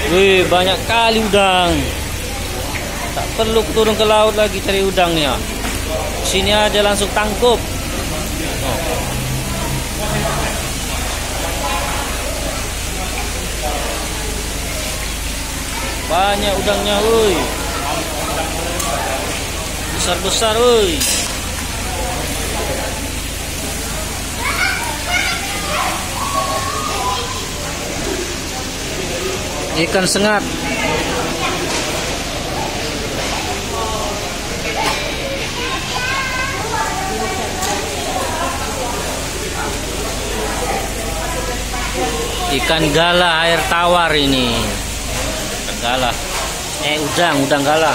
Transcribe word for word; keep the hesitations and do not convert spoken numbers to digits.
Wih, banyak kali udang. Tak perlu turun ke laut lagi cari udangnya. Sini aja langsung tangkup. Oh. Banyak udangnya, woi. Besar-besar, woi. Ikan sengat. Ikan gala air tawar ini. Ikan gala. Eh, udang, udang gala.